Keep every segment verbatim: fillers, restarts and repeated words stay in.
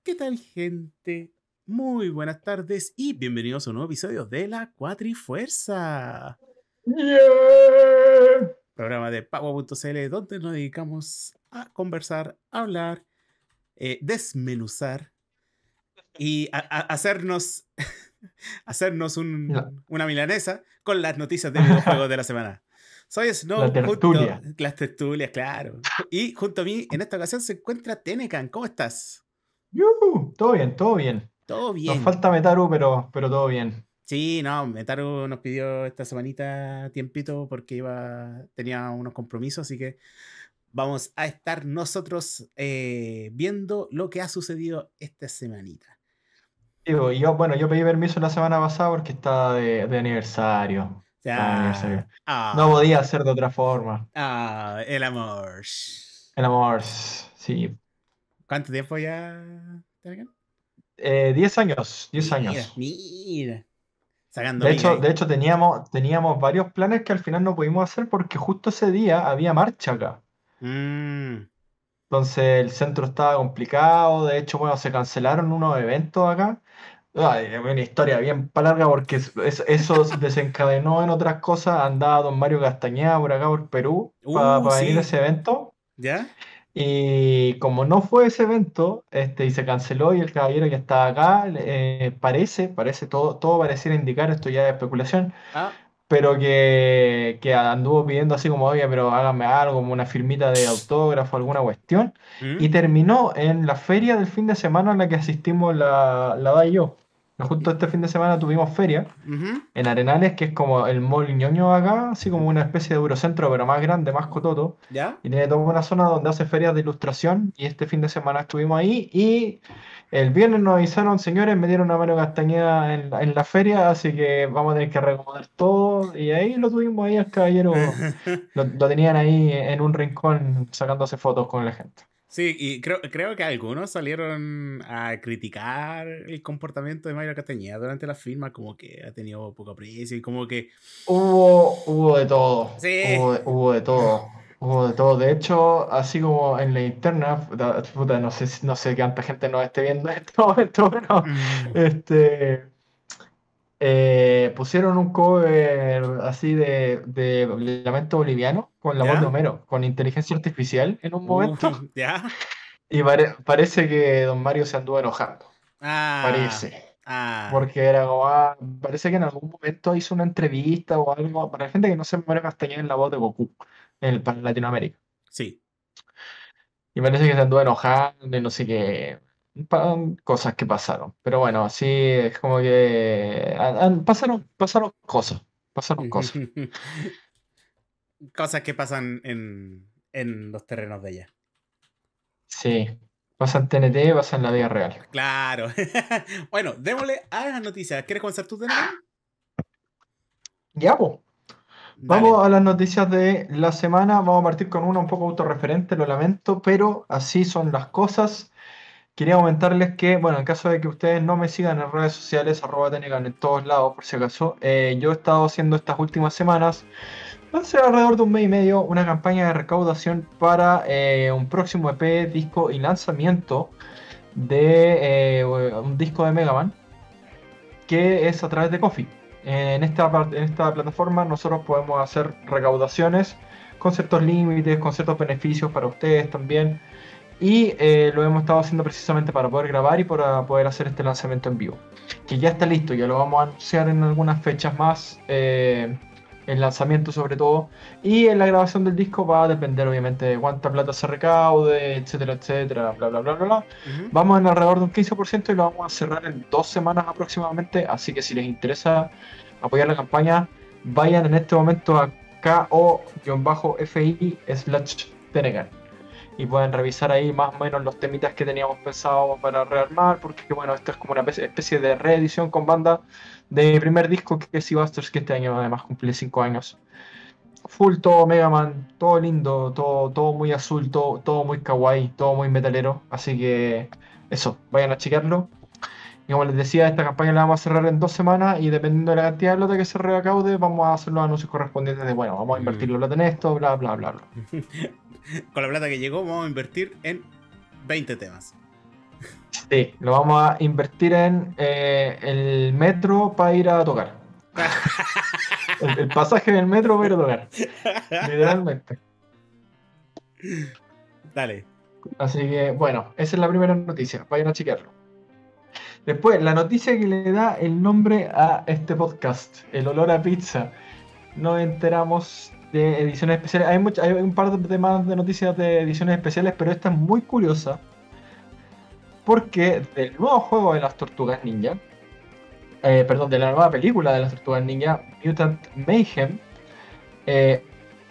¿Qué tal, gente? Muy buenas tardes y bienvenidos a un nuevo episodio de La Cuatrifuerza, Yeah. programa de Pago punto c l donde nos dedicamos a conversar, hablar, eh, desmenuzar y a, a hacernos, hacernos La, un- una milanesa con las noticias de videojuegos de la semana. Soy la Snow, junto tertulia. las tertulias, claro. Y junto a mí en esta ocasión se encuentra Tenecan. ¿Cómo estás? Yuhu, todo bien, todo bien. Todo Nos bien. falta Metaru, pero, pero todo bien. Sí, no, Metaru nos pidió esta semanita tiempito porque iba, tenía unos compromisos, así que vamos a estar nosotros eh, viendo lo que ha sucedido esta semanita. Digo, y yo, bueno, yo pedí permiso la semana pasada porque estaba de, de aniversario. Estaba de Ya, aniversario. No ah, podía ser de otra forma. ah, el amor. El amor, sí. ¿Cuánto tiempo ya? Tarkan? Eh, diez años, diez Mira, años. mira, sacando De miga hecho, de ahí. hecho teníamos, teníamos varios planes que al final no pudimos hacer porque justo ese día había marcha acá. Mm, Entonces el centro estaba complicado, de hecho, bueno, se cancelaron unos eventos acá. Ay, es una historia bien pa' larga porque es- es- eso se desencadenó en otras cosas. Andaba don Mario Castañeda por acá, por Perú, para uh, venir a sí, ese evento. ¿ya? Y como no fue ese evento, este, y se canceló y el caballero que estaba acá, eh, parece, parece, todo, todo pareciera indicar, esto ya es especulación, Ah, pero que, que anduvo pidiendo así como, oye, pero hágame algo, como una firmita de autógrafo, alguna cuestión, y mm, terminó en la feria del fin de semana en la que asistimos la, la D A y yo. Justo este fin de semana tuvimos feria ujú, en Arenales, que es como el mall ñoño acá, así como una especie de Eurocentro, pero más grande, más cototo, ¿ya? y tiene toda una zona donde hace ferias de ilustración, y este fin de semana estuvimos ahí, y el viernes nos avisaron, señores, me dieron una mano Castañeda en, la- en la feria, así que vamos a tener que recomodar todo. Y ahí lo tuvimos ahí al caballero. Lo, lo tenían ahí en un rincón sacándose fotos con la gente. Sí, y creo, creo que algunos salieron a criticar el comportamiento de Mayra Castañeda durante la firma, como que ha tenido poco aprecio y como que... Hubo, hubo de todo, Sí. hubo, de- hubo de todo, hubo de todo. De hecho, así como en la interna, puta, puta, no sé, si- no sé qué tanta gente nos esté viendo en este momento, pero Mm, este, Eh, pusieron un cover así de, de Lamento Boliviano con la voz de ¿ya? Homero, con inteligencia artificial en un Uh, momento. ¿ya? Y pare- parece que Don Mario se anduvo enojando. Ah, Parece. ah, Porque era como, ah, parece que en algún momento hizo una entrevista o algo. Para la gente que no se muere Castañeda en la voz de Goku en el, para Latinoamérica. sí. Y parece que se anduvo enojando y no sé qué. Pa- cosas que pasaron. Pero bueno, así es como que. ah, ah, pasaron, pasaron cosas. Pasaron cosas. Cosas que pasan en, en los terrenos de ella. Sí, pasa en T N T, pasa en la vida real. Claro. Bueno, démosle a las noticias. ¿Quieres comenzar tú, Tenecan? Ya, pues. Dale. Vamos a las noticias de la semana. Vamos a partir con una un poco autorreferente, lo lamento, pero así son las cosas. Quería comentarles que, bueno, en caso de que ustedes no me sigan en redes sociales, arroba Tenecan en todos lados, por si acaso, eh, yo he estado haciendo estas últimas semanas, hace alrededor de un mes y medio, una campaña de recaudación para eh, un próximo E P, disco y lanzamiento de eh, un disco de Mega Man, que es a través de Ko-fi. En esta, par- en esta plataforma nosotros podemos hacer recaudaciones con ciertos límites, con ciertos beneficios para ustedes también. Y eh, lo hemos estado haciendo precisamente para poder grabar y para poder hacer este lanzamiento en vivo. Que ya está listo, ya lo vamos a anunciar en algunas fechas más. Eh, el lanzamiento sobre todo. Y en la grabación del disco va a depender obviamente de cuánta plata se recaude, etcétera, etcétera, bla, bla, bla, bla, bla. Ujú. Vamos en alrededor de un quince por ciento y lo vamos a cerrar en dos semanas aproximadamente. Así que si les interesa apoyar la campaña, vayan en este momento a ko-fi slash Tenegan y pueden revisar ahí más o menos los temitas que teníamos pensado para rearmar, porque bueno, esto es como una especie especie de reedición con banda de mi primer disco que es Seabusters, que este año además cumple cinco años. Full todo Mega Man, todo lindo, todo, todo muy azul, todo, todo muy kawaii, todo muy metalero, así que eso, vayan a chequearlo. Y como les decía, esta campaña la vamos a cerrar en dos semanas y dependiendo de la cantidad de plata que se recaude, vamos a hacer los anuncios correspondientes de, bueno, vamos a invertir Mm. la plata en esto, bla, bla, bla, bla. Con la plata que llegó, vamos a invertir en veinte temas. Sí, lo vamos a invertir en eh, el metro para ir a tocar. El, el pasaje del metro para ir a tocar. Literalmente. Dale. Así que, bueno, esa es la primera noticia. Vayan a chequearlo. Después, la noticia que le da el nombre a este podcast, el olor a pizza. Nos enteramos de ediciones especiales. Hay, much- hay un par de más de noticias de ediciones especiales, pero esta es muy curiosa. Porque del nuevo juego de las Tortugas Ninja, eh, perdón, de la nueva película de las Tortugas Ninja, Mutant Mayhem, eh,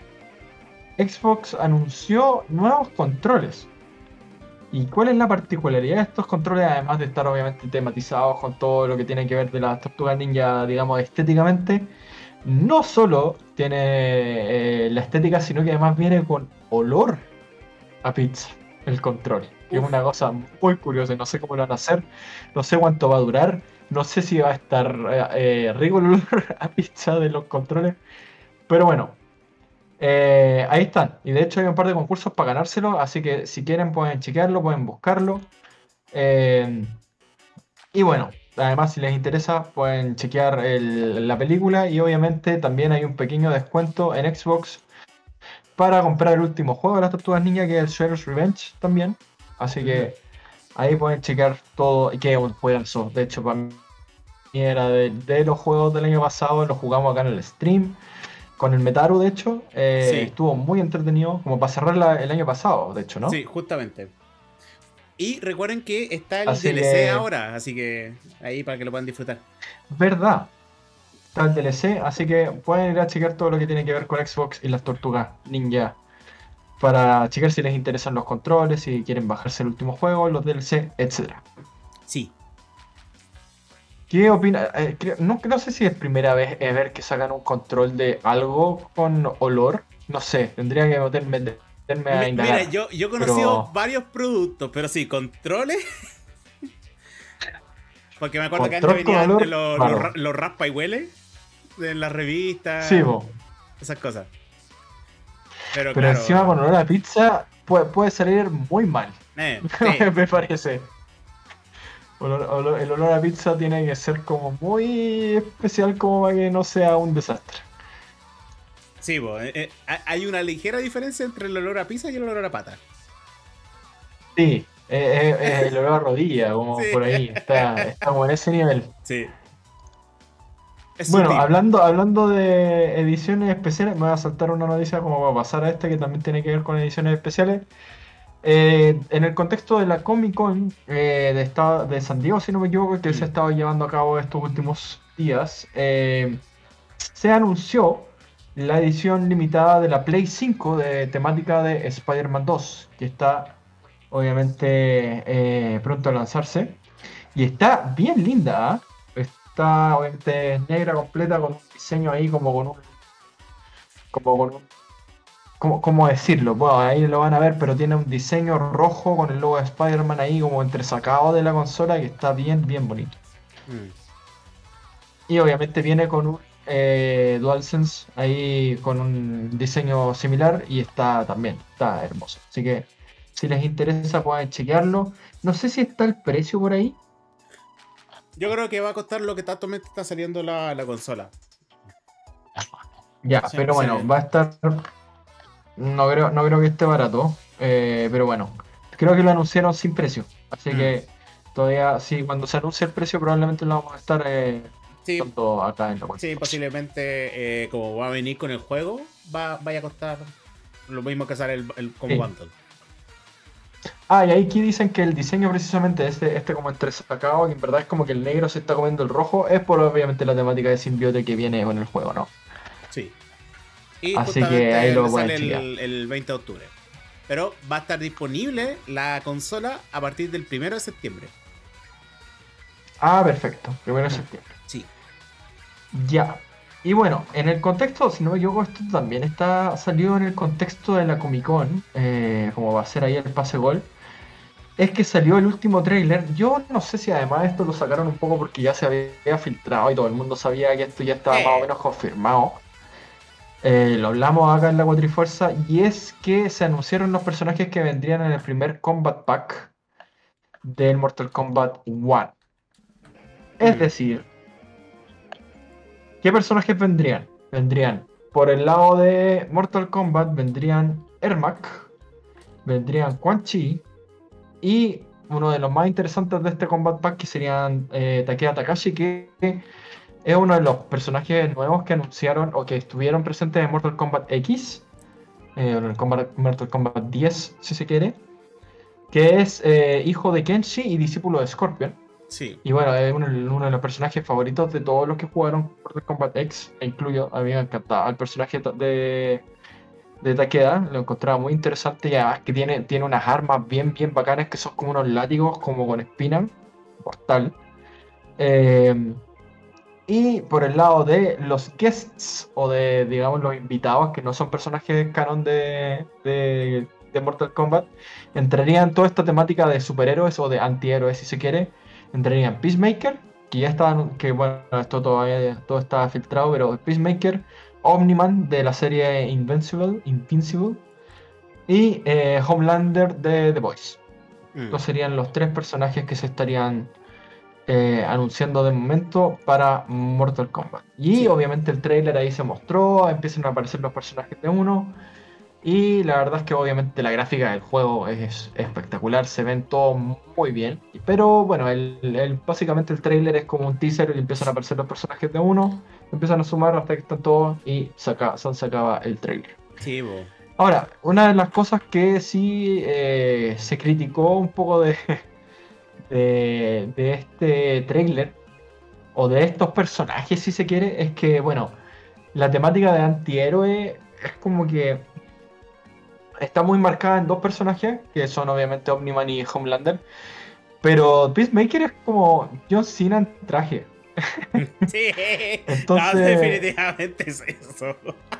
Xbox anunció nuevos controles. ¿Y cuál es la particularidad de estos controles? Además de estar obviamente tematizados con todo lo que tiene que ver de las Tortugas Ninja, digamos, estéticamente, no solo tiene eh, la estética, sino que además viene con olor a pizza, el control. Que es Uf. una cosa muy curiosa, no sé cómo lo van a hacer, no sé cuánto va a durar, no sé si va a estar eh, eh, rico el olor a pizza de los controles, pero bueno, eh, ahí están. Y de hecho hay un par de concursos para ganárselo, así que si quieren pueden chequearlo, pueden buscarlo. Eh, y bueno, además si les interesa pueden chequear el- la película y obviamente también hay un pequeño descuento en Xbox para comprar el último juego de las Tortugas Ninja, que es el Shredder's Revenge también. Así que ahí pueden checar todo, y que es un juegazo. De hecho, para mí era de, de los juegos del año pasado, lo jugamos acá en el stream, con el Metaru, de hecho. Eh, Sí, estuvo muy entretenido, como para cerrar la- el año pasado, de hecho, ¿no? sí, justamente. Y recuerden que está el Así D L C que, ahora, así que ahí para que lo puedan disfrutar. verdad, está el D L C, así que pueden ir a checar todo lo que tiene que ver con Xbox y las Tortugas Ninja. Para checar si les interesan los controles, si quieren bajarse el último juego, los D L C, etcétera. Sí. ¿Qué opina? Eh, creo- no, no sé si es primera vez eh, ver que sacan un control de algo con olor. No sé, tendría que meterme, meterme a Mi- Mira, indagar. yo, yo he conocido Pero varios productos, pero sí, controles. Porque me acuerdo que antes control con venían olor, los, los, ra- raro. los raspa y huele en las Sí, revistas, bo. esas cosas. Pero Pero claro, encima con olor a pizza puede, puede salir muy mal. eh, sí, Me parece. Olor- olor- el olor a pizza tiene que ser como muy especial como para que no sea un desastre. sí, bo, eh, eh, ha- hay una ligera diferencia entre el olor a pizza y el olor a pata. Sí, eh, eh, eh, el olor a rodilla, como Sí, por ahí. Está, está como en ese nivel. sí, es Bueno, sutil. hablando, hablando de ediciones especiales, me voy a saltar una noticia como va a pasar a esta que también tiene que ver con ediciones especiales. Eh, en el contexto de la Comic Con eh, de, esta- de San Diego, si no me equivoco, que se ha Mm. estado llevando a cabo estos últimos días, eh, se anunció la edición limitada de la Play cinco de temática de Spider-Man dos, que está obviamente eh, pronto a lanzarse. Y está bien linda, ¿ah? Está obviamente negra completa con un diseño ahí como con un... Como con un ¿cómo, cómo decirlo? Bueno, ahí lo van a ver, pero tiene un diseño rojo con el logo de Spider-Man ahí como entresacado de la consola que está bien, bien bonito. Mm. Y obviamente viene con un eh, DualSense ahí con un diseño similar y está también, está hermoso. Así que si les interesa pueden chequearlo. No sé si está el precio por ahí. Yo creo que va a costar lo que tanto me está saliendo la, la consola. Ya, Sí, pero sí. bueno, va a estar. No creo, no creo que esté barato. eh, pero bueno, creo que lo anunciaron sin precio. Así Mm. que todavía, sí, cuando se anuncie el precio, probablemente lo vamos a estar eh, Sí, dando acá en la web. sí, posiblemente eh, como va a venir con el juego, va, vaya a costar lo mismo que sale el, el como Sí. bundle. Ah, y ahí aquí dicen que el diseño precisamente este, este como entresacado, que en verdad es como que el negro se está comiendo el rojo, es por obviamente la temática de simbiote que viene con el juego, ¿no? Sí. Y Así que ahí justamente lo le pueden sale chequear. el, el veinte de octubre. Pero va a estar disponible la consola a partir del primero de septiembre. Ah, perfecto. Primero de Mm. septiembre. Sí. Ya. Y bueno, en el contexto, si no me equivoco, esto también está salido en el contexto de la Comic Con, eh, como va a ser ahí el pase gol. Es que salió el último tráiler. Yo no sé si además esto lo sacaron un poco porque ya se había filtrado y todo el mundo sabía que esto ya estaba más o Eh, menos confirmado. Eh, lo hablamos acá en la Cuatrifuerza y es que se anunciaron los personajes que vendrían en el primer Combat Pack del Mortal Kombat uno. Es Mm, decir, ¿qué personajes vendrían? Vendrían por el lado de Mortal Kombat, vendrían Ermac, vendrían Quan Chi y uno de los más interesantes de este Combat Pack que serían eh, Takeda Takashi, que es uno de los personajes nuevos que anunciaron o que estuvieron presentes en Mortal Kombat X, eh, en el Kombat- Mortal Kombat diez, si se quiere, que es eh, hijo de Kenshi y discípulo de Scorpion. sí. Y bueno, es uno, uno de los personajes favoritos de todos los que jugaron Mortal Kombat X, e incluyo, a mí me encantaba el personaje de, de Takeda, lo encontraba muy interesante y además que tiene, tiene unas armas bien, bien bacanas que son como unos látigos, como con espina, portal. Eh, y por el lado de los guests, o de, digamos, los invitados, que no son personajes canon de, de, de Mortal Kombat, entrarían toda esta temática de superhéroes o de antihéroes, si se quiere. Entrarían Peacemaker, que ya estaban, que bueno, esto todavía todo está filtrado, pero Peacemaker, Omniman de la serie Invincible, Invincible y eh, Homelander de The Boys. Mm, Estos serían los tres personajes que se estarían eh, anunciando de momento para Mortal Kombat. Y sí. obviamente el trailer ahí se mostró, empiezan a aparecer los personajes de uno. Y la verdad es que obviamente la gráfica del juego es espectacular, se ven todo muy bien. Pero bueno, el, el- básicamente el trailer es como un teaser y empiezan a aparecer los personajes de uno, empiezan a sumar hasta que están todos y se acaba, se acaba el trailer. Sí, bo. Ahora, una de las cosas que sí eh, se criticó un poco de, de, de este trailer, o de estos personajes si se quiere, es que, bueno, la temática de antihéroe es como que está muy marcada en dos personajes, que son obviamente Omniman y Homelander, pero Peacemaker es como John Cena en traje. Sí, no, Entonces, definitivamente es eso.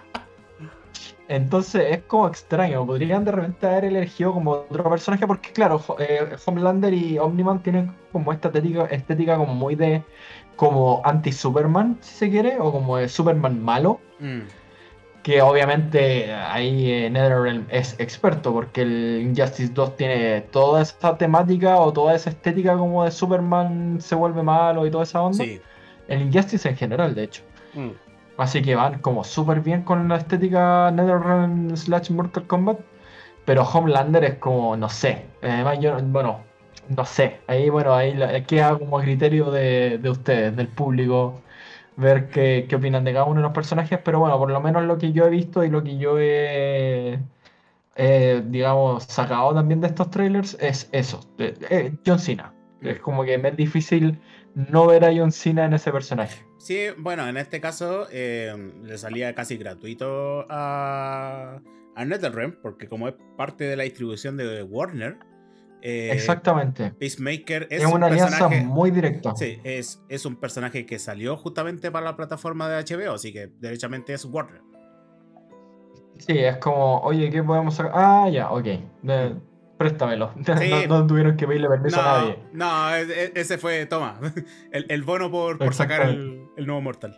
entonces es como extraño. Podrían de repente haber elegido como otro personaje, porque claro, Ho- eh, Homelander y Omniman tienen como esta estética, estética como muy de como anti-Superman, si se quiere, o como de Superman malo. Mm, Que obviamente ahí eh, NetherRealm es experto, porque el Injustice dos tiene toda esa temática o toda esa estética como de Superman se vuelve malo y toda esa onda. sí. El Injustice en general, de hecho. Mm, Así que van como súper bien con la estética NetherRealm slash Mortal Kombat. Pero Homelander es como, no sé. Además, yo, bueno, no sé. Ahí, bueno, ahí la- queda como a criterio de, de ustedes, del público, ver qué, qué opinan de cada uno de los personajes, pero bueno, por lo menos lo que yo he visto y lo que yo he, eh, digamos, sacado también de estos trailers es eso, de- eh, John Cena. Es mm. como que me es difícil no ver a John Cena en ese personaje. Sí, bueno, en este caso eh, le salía casi gratuito a, a NetherRealm, porque como es parte de la distribución de Warner, eh, Exactamente. Peacemaker Es es un una alianza personaje. muy directa. Sí, es, es un personaje que salió justamente para la plataforma de H B O, así que derechamente es Warner. Sí, es como, oye, ¿qué podemos sacar? Ah, ya, ok. Mm. De- préstamelo. No, Sí, no tuvieron que pedirle permiso a no, nadie. no, e- e- ese fue, toma, el, el bono por, por sacar Exactamente. el, el nuevo Mortal.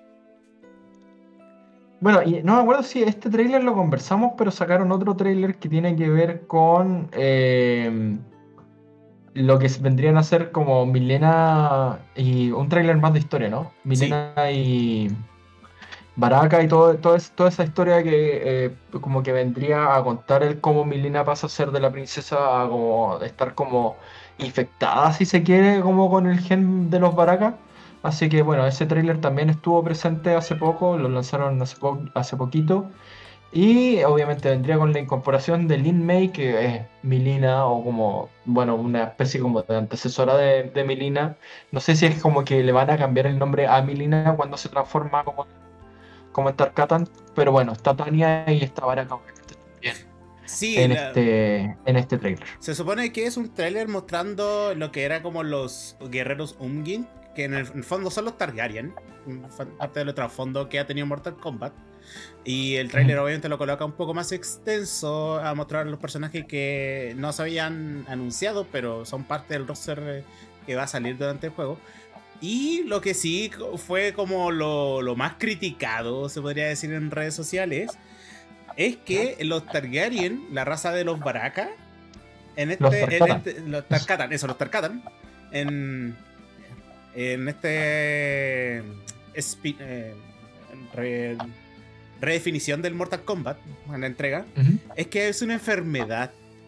Bueno, y no me acuerdo si este tráiler lo conversamos, pero sacaron otro tráiler que tiene que ver con eh, lo que vendrían a ser como Milena y un tráiler más de historia, ¿no? Sí, Milena y Baraka y todo, todo es- toda esa historia que eh, como que vendría a contar el cómo Milena pasa a ser de la princesa a como de estar como infectada, si se quiere, como con el gen de los Baraka. Así que bueno, ese tráiler también estuvo presente hace poco, lo lanzaron hace, po- hace poquito. Y obviamente vendría con la incorporación de Lin May, que es Milina, o como, bueno, una especie como de antecesora de, de Milina. No sé si es como que le van a cambiar el nombre a Milina cuando se transforma como, como en Tarkatan, pero bueno, está Tania y está Baraka obviamente también sí, en la- este, en este trailer. se supone que es un tráiler mostrando lo que era como los guerreros Umgin, que en el, en el fondo son los Targaryen, parte del trasfondo que ha tenido Mortal Kombat. Y el tráiler Ujú. obviamente lo coloca un poco más extenso a mostrar los personajes que no se habían anunciado, pero son parte del roster eh, que va a salir durante el juego. Y lo que sí fue como lo, lo más criticado, se podría decir en redes sociales, es que los Targaryen, la raza de los Baraka, En Los este, en Tarkatan. este los Tarkatan, eso, los Tarkatan. En, en este espi- eh, re- redefinición del Mortal Kombat en la entrega, Ujú. es que es una enfermedad.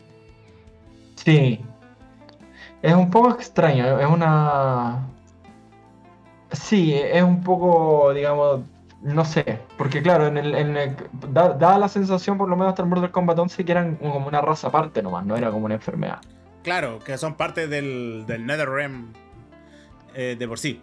Sí, es un poco extraño, es una... Sí, es un poco, digamos, no sé, porque claro, en el, en el- da, da la sensación, por lo menos hasta el Mortal Kombat once, que eran como una raza aparte nomás, no era como una enfermedad. Claro, que son parte del, del NetherRealm eh, de por sí.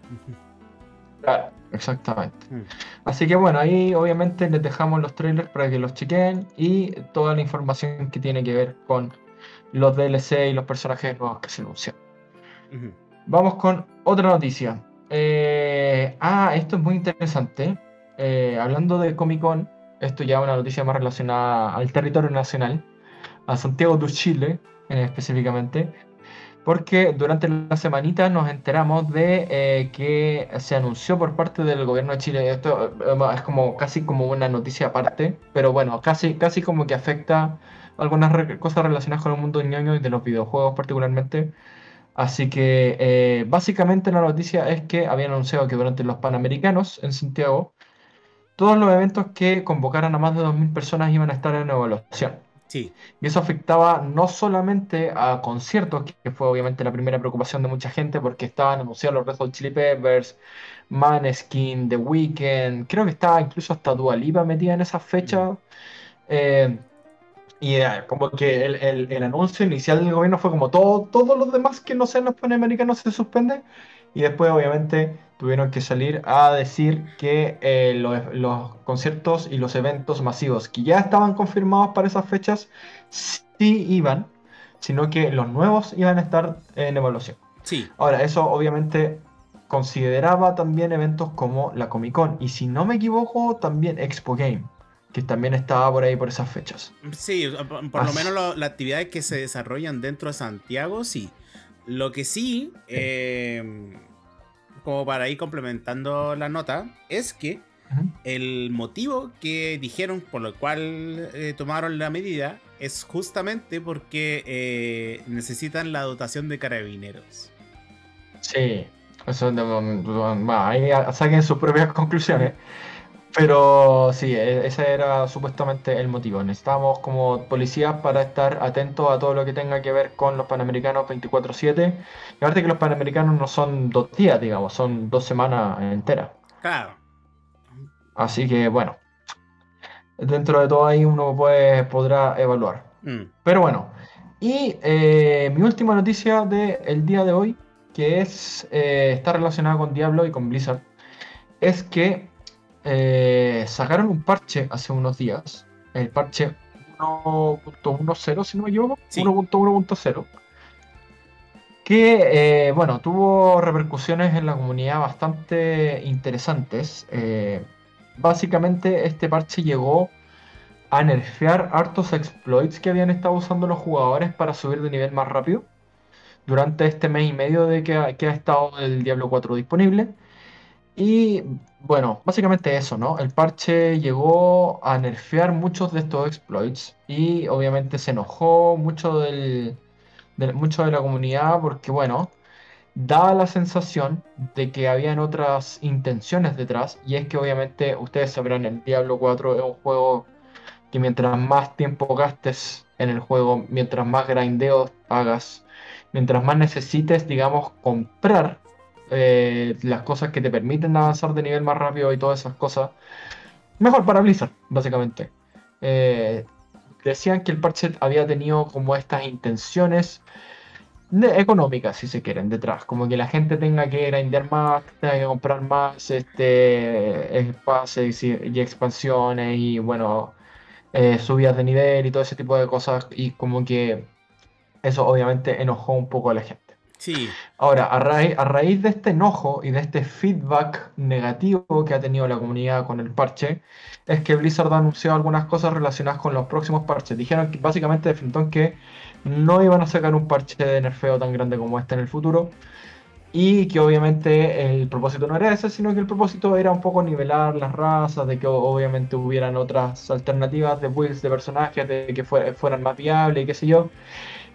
Claro, exactamente. Mm. Así que bueno, ahí obviamente les dejamos los trailers para que los chequen y toda la información que tiene que ver con los D L C y los personajes nuevos que se anuncian. Ujú. Vamos con otra noticia. Eh, ah, esto es muy interesante. Eh, hablando de Comic Con, esto ya es una noticia más relacionada al territorio nacional, a Santiago de Chile eh, específicamente, porque durante la semanita nos enteramos de eh, que se anunció por parte del gobierno de Chile, esto eh, es como casi como una noticia aparte, pero bueno, casi, casi como que afecta algunas re- cosas relacionadas con el mundo ñoño y de los videojuegos particularmente. Así que eh, básicamente la noticia es que habían anunciado que durante los Panamericanos en Santiago, todos los eventos que convocaran a más de dos mil personas iban a estar en evaluación. Sí. Y eso afectaba no solamente a conciertos, que fue obviamente la primera preocupación de mucha gente, porque estaban anunciados los Red Hot Chili Peppers, Maneskin, The Weeknd, creo que estaba incluso hasta Dua Lipa metida en esa Mm. fecha. Eh, y eh, como que el, el- el anuncio inicial del gobierno fue como todo, todos los demás que no sean los panamericanos se suspende. Y después obviamente tuvieron que salir a decir que eh, los, los conciertos y los eventos masivos que ya estaban confirmados para esas fechas sí iban, sino que los nuevos iban a estar en evaluación. Sí. Ahora, eso obviamente consideraba también eventos como la Comic Con y si no me equivoco también Expo Game, que también estaba por ahí por esas fechas. Sí, por por lo menos Así- lo- las actividades que se desarrollan dentro de Santiago, sí. Lo que sí, sí. eh, como para ir complementando la nota, es que Ujú. el motivo que dijeron por lo cual eh, tomaron la medida es justamente porque eh, necesitan la dotación de carabineros. Sí, eso es de- bueno, ahí a- saquen sus propias conclusiones. Pero sí, e- ese era supuestamente el motivo. Necesitamos como policías para estar atentos a todo lo que tenga que ver con los Panamericanos veinticuatro siete. Y aparte que los Panamericanos no son dos días, digamos, son dos semanas enteras. Claro. Así que bueno, dentro de todo ahí uno puede, podrá evaluar. Mm. Pero bueno, y eh, mi última noticia del día de hoy, que es, eh, está relacionada con Diablo y con Blizzard, es que eh, sacaron un parche hace unos días, el parche uno punto diez, si no me equivoco, Sí. uno punto uno punto cero, que eh, bueno, tuvo repercusiones en la comunidad bastante interesantes. Eh, básicamente este parche llegó a nerfear hartos exploits que habían estado usando los jugadores para subir de nivel más rápido durante este mes y medio de que ha, que ha estado el Diablo cuatro disponible. Y bueno, básicamente eso, ¿no? El parche llegó a nerfear muchos de estos exploits y obviamente se enojó mucho del, de, mucho de la comunidad porque, bueno, da la sensación de que habían otras intenciones detrás y es que obviamente ustedes sabrán, el Diablo cuatro es un juego que mientras más tiempo gastes en el juego, mientras más grindeo hagas, mientras más necesites, digamos, comprar eh, las cosas que te permiten avanzar de nivel más rápido y todas esas cosas, mejor para Blizzard, básicamente. Eh, decían que el parche había tenido como estas intenciones de- económicas, si se quieren, detrás. Como que la gente tenga que grindear más, tenga que comprar más este, espacios y, y expansiones y bueno, eh, subidas de nivel y todo ese tipo de cosas y como que eso obviamente enojó un poco a la gente. Sí. Ahora, a raíz, a raíz de este enojo y de este feedback negativo que ha tenido la comunidad con el parche, es que Blizzard anunció algunas cosas relacionadas con los próximos parches. Dijeron que básicamente de frentón que no iban a sacar un parche de nerfeo tan grande como este en el futuro, y que obviamente el propósito no era ese, sino que el propósito era un poco nivelar las razas, de que o- obviamente hubieran otras alternativas de builds de personajes, de que fue- fueran más viables y qué sé yo.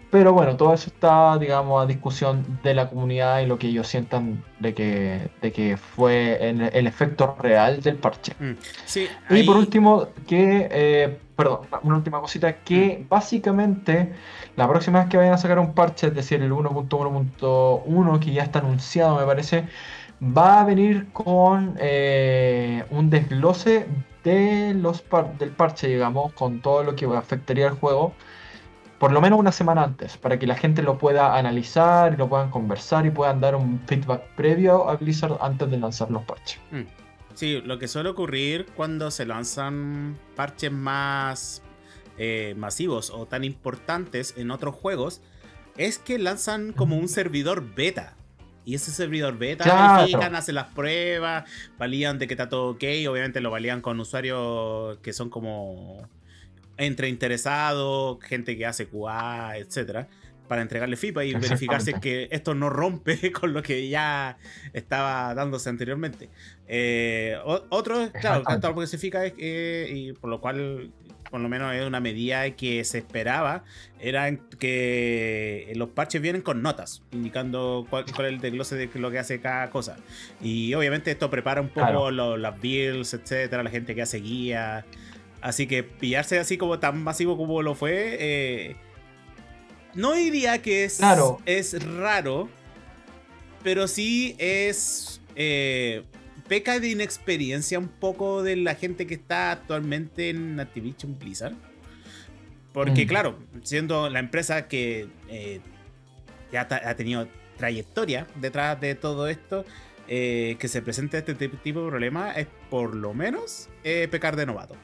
Pero bueno, todo eso está, digamos, a discusión de la comunidad y lo que ellos sientan de que, de que fue el, el efecto real del parche. Mm. Sí, Y por ahí. último, que, eh, perdón, una- una última cosita, Mm. que básicamente la próxima vez que vayan a sacar un parche, es decir, el uno punto uno punto uno, que ya está anunciado, me parece, va a venir con eh, un desglose de los par- del parche, digamos, con todo lo que afectaría al juego, por lo menos una semana antes, para que la gente lo pueda analizar y lo puedan conversar y puedan dar un feedback previo a Blizzard antes de lanzar los parches. Mm. Sí, lo que suele ocurrir cuando se lanzan parches más eh, masivos o tan importantes en otros juegos es que lanzan como un servidor beta. Y ese servidor beta verifican, Claro, hacen las pruebas, validan de que está todo ok. Obviamente lo validan con usuarios que son como entre interesados, gente que hace Q A, etcétera, para entregarle feedback y verificar si es exactamente. que esto no rompe con lo que ya estaba dándose anteriormente. Eh, o- otro, claro, Exactamente. todo lo que se fija es que, y por lo cual, por lo menos es una medida que se esperaba, era que los parches vienen con notas, indicando cuál, cuál es el desglose de lo que hace cada cosa. Y obviamente esto prepara un poco Claro, lo- las builds, etcétera, la gente que hace guía. Así que pillarse así como tan masivo como lo fue, eh, no diría que es, claro. es raro, pero sí es... eh, peca de inexperiencia un poco de la gente que está actualmente en Activision Blizzard. Porque Mm. claro, siendo la empresa que eh, ya ta- ha tenido trayectoria detrás de todo esto, eh, que se presente este tipo tipo de problema es por lo menos eh, pecar de novato.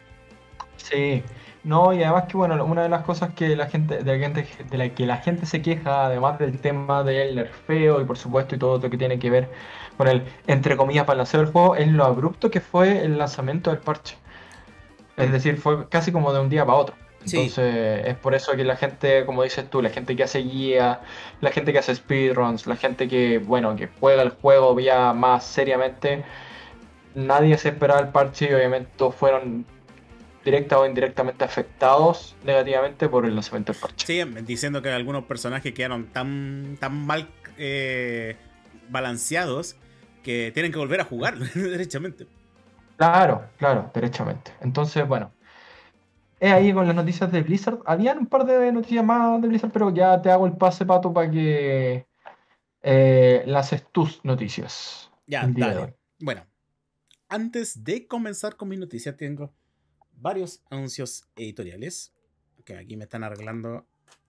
Sí, no, y además que bueno, una de las cosas que la gente, de la gente, de la que la gente se queja, además del tema del nerfeo y por supuesto y todo lo que tiene que ver con el, entre comillas, balanceo del juego, es lo abrupto que fue el lanzamiento del parche. Es Mm. decir, fue casi como de un día para otro. Sí, Entonces, es por eso que la gente, como dices tú, la gente que hace guía, la gente que hace speedruns, la gente que, bueno, que juega el juego ya más seriamente, nadie se esperaba el parche y obviamente todos fueron directa o indirectamente afectados negativamente por el lanzamiento del parche. sí, diciendo que algunos personajes quedaron tan, tan mal eh, balanceados que tienen que volver a jugar, derechamente. Claro, claro, derechamente. Entonces, bueno, es ahí con las noticias de Blizzard. Habían un par de noticias más de Blizzard, pero ya te hago el pase, Pato, para que eh, lances tus noticias Ya, el día de dale. hoy. Bueno, antes de comenzar con mis noticias, tengo varios anuncios editoriales que aquí me están arreglando.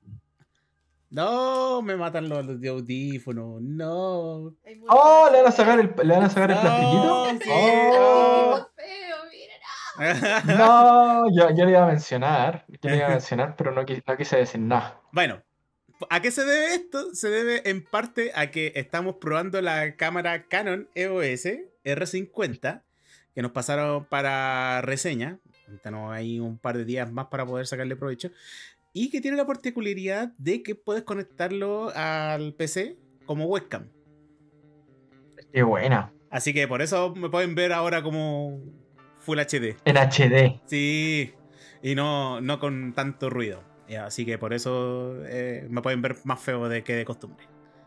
No, me matan los, los de audífonos. No. Hay mucho ¡Oh! ¿Le van a sacar H D. el, le van a sacar el plastiquito? No, sí. ¡Oh! Oh. Está feo, miren. No, yo, yo le iba a mencionar, yo le iba a mencionar, pero no, qui- no quise decir nada. Bueno, ¿a qué se debe esto? Se debe en parte a que estamos probando la cámara Canon E O S R cincuenta que nos pasaron para reseña. Tenemos ahí un par de días más para poder sacarle provecho. Y que tiene la particularidad de que puedes conectarlo al P C como webcam. ¡Qué buena! Así que por eso me pueden ver ahora como Full H D. En H D. Sí, y no, no con tanto ruido. Ya, así que por eso eh, me pueden ver más feo de que de costumbre.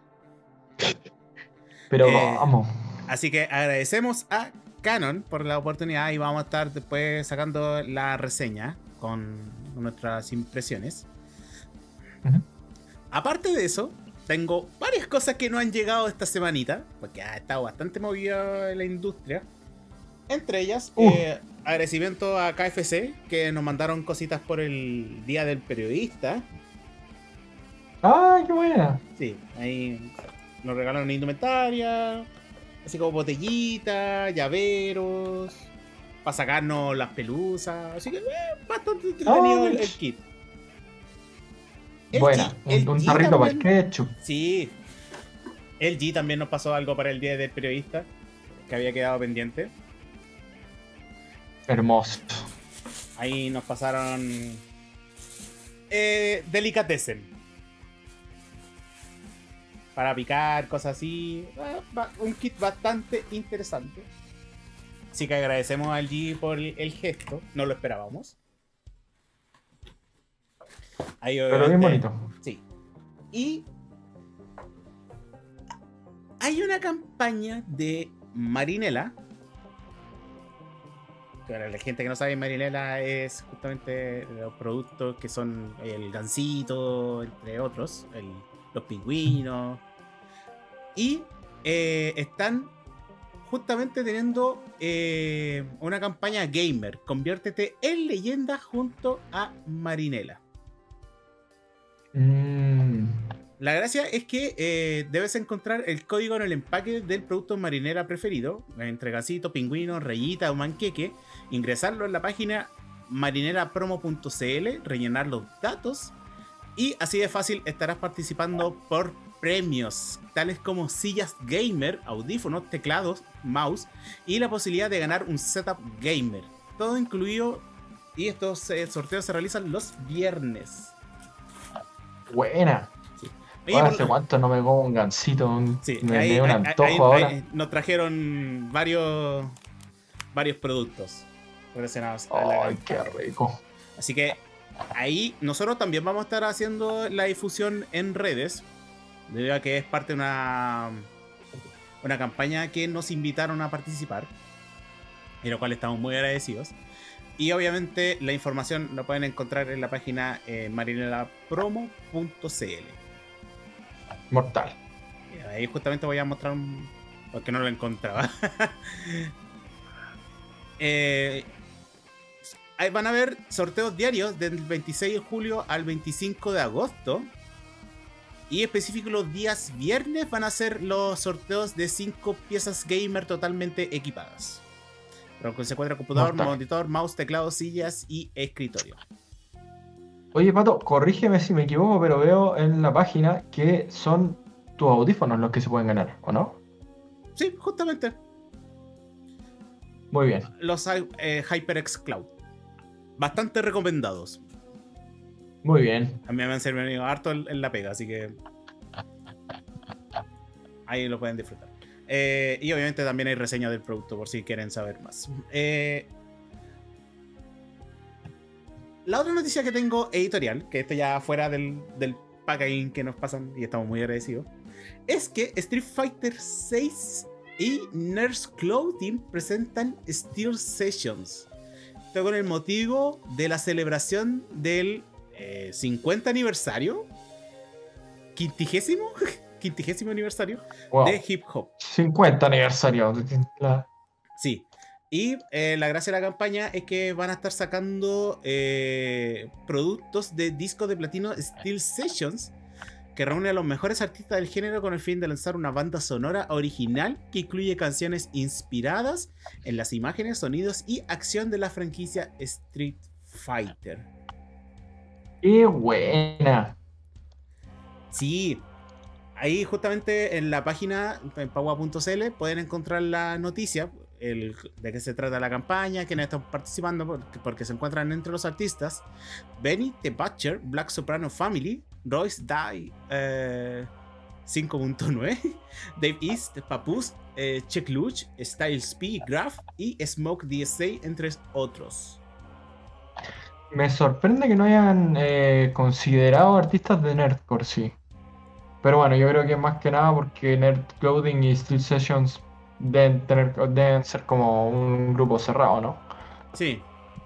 Pero Eh, vamos. así que agradecemos a Canon por la oportunidad y vamos a estar después sacando la reseña con nuestras impresiones. Ujú. Aparte de eso, tengo varias cosas que no han llegado esta semanita, porque ha estado bastante movida la industria. Entre ellas, Uh, eh, agradecimiento a K F C, que nos mandaron cositas por el Día del Periodista. ¡Ay, qué buena! Sí, ahí nos regalaron indumentaria, así como botellitas, llaveros, para sacarnos las pelusas. Así que eh, bastante entretenido el, ¡Ay! el kit. Buena, El G, un, el un G tarrito para el también. ketchup. Sí, el G también nos pasó algo para el Día del Periodista, que había quedado pendiente. Hermoso. Ahí nos pasaron eh, Delicatessen. Para picar, cosas así. Ah, va- Un kit bastante interesante. Así que agradecemos al G por el, el gesto. No lo esperábamos. Ahí Pero bien obviamente. bonito. Sí. Y hay una campaña de Marinela. Para la gente que no sabe, Marinela es justamente los productos que son el gansito, entre otros, el, los pingüinos. Y eh, están justamente teniendo eh, una campaña gamer. Conviértete en leyenda junto a Marinela. Mm. La gracia es que eh, debes encontrar el código en el empaque del producto marinera preferido, entre gansito, pingüino, rayita o manqueque, ingresarlo en la página marinerapromo punto cl, rellenar los datos y así de fácil estarás participando por premios, tales como sillas gamer, audífonos, teclados, mouse y la posibilidad de ganar un setup gamer. Todo incluido, y estos eh, sorteos se realizan los viernes. Buena. Oye, ¿Hace por... cuánto no me como un gansito? Sí, me ahí, dio un ahí, antojo ahí, ahora. ahí nos trajeron varios varios productos relacionados a la Ay, qué rico. Así que ahí nosotros también vamos a estar haciendo la difusión en redes, debido a que es parte de una una campaña que nos invitaron a participar, y lo cual estamos muy agradecidos. Y obviamente la información la pueden encontrar en la página eh, marinerapromo punto cl. Mortal. Ahí justamente voy a mostrar un... porque no lo encontraba. eh, ahí van a haber sorteos diarios del veintiséis de julio al veinticinco de agosto. Y específico los días viernes van a ser los sorteos de cinco piezas gamer totalmente equipadas. Pero que se encuentra computador, Mortal. monitor, mouse, teclado, sillas y escritorio. Oye, Pato, corrígeme si me equivoco, pero veo en la página que son tus audífonos los que se pueden ganar, ¿o no? Sí, justamente. Muy bien. Los eh, HyperX Cloud. Bastante recomendados. Muy bien. A mí me han servido harto en, en la pega, así que ahí lo pueden disfrutar. Eh, y obviamente también hay reseña del producto por si quieren saber más. Eh, la otra noticia que tengo editorial, que esto ya fuera del, del packaging que nos pasan y estamos muy agradecidos, es que Street Fighter seis y Nerd's Clothing presentan Steel Sessions. Esto con el motivo de la celebración del eh, cincuenta aniversario, quintigésimo, quintigésimo aniversario Wow. de Hip Hop. cincuenta aniversario. La... Sí. Y eh, la gracia de la campaña es que van a estar sacando eh, productos de disco de platino Steel Sessions, que reúne a los mejores artistas del género con el fin de lanzar una banda sonora original que incluye canciones inspiradas en las imágenes, sonidos y acción de la franquicia Street Fighter. ¡Qué buena! Sí, ahí justamente en la página en paua punto cl pueden encontrar la noticia, el, de qué se trata la campaña, quiénes están participando, porque, porque se encuentran entre los artistas Benny the Butcher, Black Soprano Family, Royce Die eh, cinco punto nueve, Dave East, Papoose, eh, Check Luch, Styles P, Graph y Smoke D S A, entre otros. Me sorprende que no hayan eh, considerado artistas de Nerdcore, sí. Pero bueno, yo creo que más que nada porque Nerd Clothing y Steel Sessions deben, tener, deben ser como un grupo cerrado, ¿no? Sí.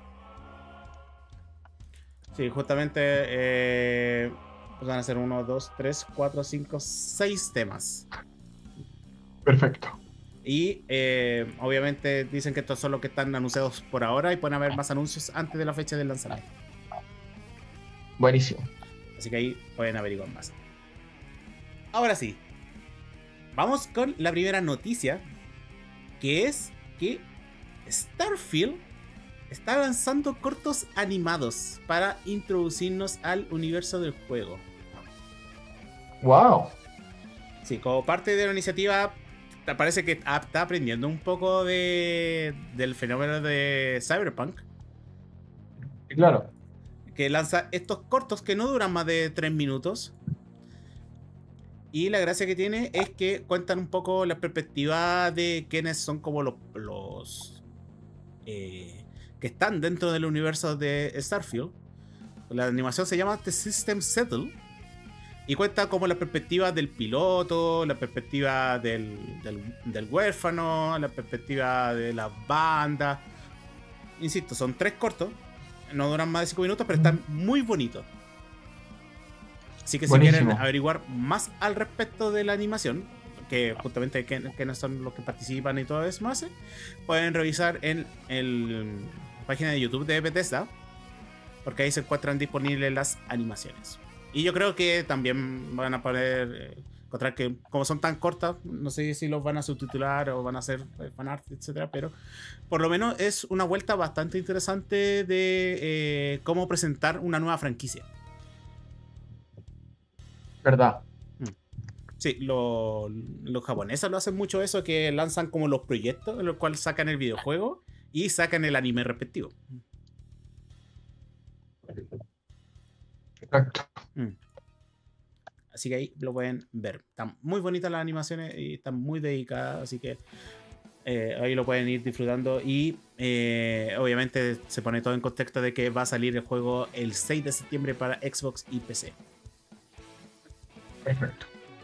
Sí, justamente eh, pues van a ser uno, dos, tres, cuatro, cinco, seis temas. Perfecto. Y eh, obviamente dicen que estos son los que están anunciados por ahora y pueden haber más anuncios antes de la fecha del lanzamiento. Buenísimo. Así que ahí pueden averiguar más. Ahora sí, vamos con la primera noticia, que es que Starfield está lanzando cortos animados para introducirnos al universo del juego. ¡Wow! Sí, como parte de la iniciativa, parece que está aprendiendo un poco de, del fenómeno de Cyberpunk. Claro. Que lanza estos cortos que no duran más de tres minutos. Y la gracia que tiene es que cuentan un poco la perspectiva de quienes son como los, los eh, que están dentro del universo de Starfield. La animación se llama The System Settle. Y cuenta como la perspectiva del piloto, la perspectiva del, del, del huérfano, la perspectiva de las bandas. Insisto, son tres cortos. No duran más de cinco minutos, pero están muy bonitos. Así que Buenísimo. si quieren averiguar más al respecto de la animación, que justamente que, que no son los que participan y todo eso más, pueden revisar en el, la página de YouTube de Bethesda, porque ahí se encuentran disponibles las animaciones. Y yo creo que también van a poder eh, encontrar que, como son tan cortas, no sé si los van a subtitular o van a hacer eh, fanart, etcétera, pero por lo menos es una vuelta bastante interesante de eh, cómo presentar una nueva franquicia. ¿Verdad? Sí, lo, los japoneses lo hacen mucho eso, que lanzan como los proyectos en los cuales sacan el videojuego y sacan el anime respectivo. Exacto. Mm. Así que ahí lo pueden ver. Están muy bonitas las animaciones y están muy dedicadas, así que eh, ahí lo pueden ir disfrutando. Y eh, obviamente se pone todo en contexto de que va a salir el juego el seis de septiembre para Xbox y P C. Perfecto.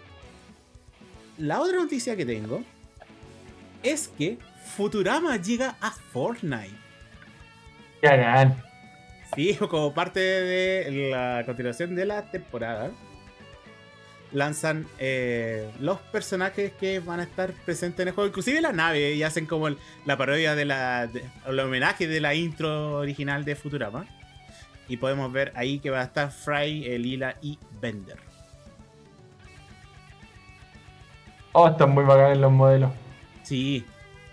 La otra noticia que tengo es que Futurama llega a Fortnite. Ya hagan. Sí, como parte de la continuación de la temporada, lanzan eh, los personajes que van a estar presentes en el juego, inclusive la nave, y hacen como el, la parodia de la de, el homenaje de la intro original de Futurama. Y podemos ver ahí que va a estar Fry, Lila y Bender. Oh, están muy bacanes los modelos. Sí.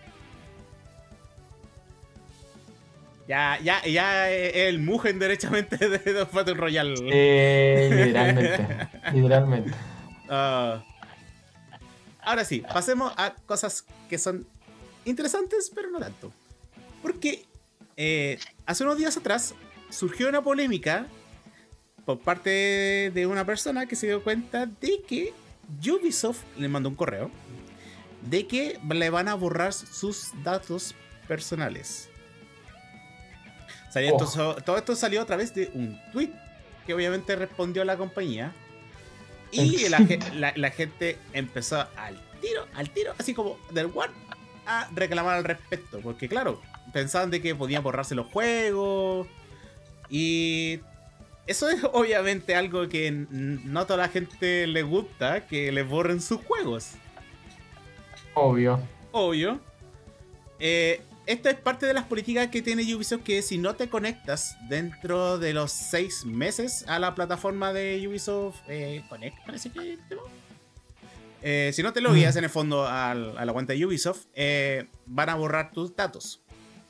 Ya, ya, ya es el Mugen derechamente de, de Battle Royale. Eh, literalmente. Literalmente. Uh, ahora sí, pasemos a cosas que son interesantes, pero no tanto. Porque eh, hace unos días atrás surgió una polémica por parte de una persona que se dio cuenta de que Ubisoft le mandó un correo de que le van a borrar sus datos personales. Salió, Oh. entonces, todo esto salió a través de un tweet que obviamente respondió la compañía. Y la, la, la gente empezó al tiro, al tiro, así como del one, a reclamar al respecto. Porque claro, pensaban de que podían borrarse los juegos. Y eso es obviamente algo que no a toda la gente le gusta, que les borren sus juegos. Obvio. Obvio. Eh, esta es parte de las políticas que tiene Ubisoft, que si no te conectas dentro de los seis meses a la plataforma de Ubisoft eh, Connect, parece que eh, si no te logueas mm. en el fondo a, a la cuenta de Ubisoft, eh, van a borrar tus datos.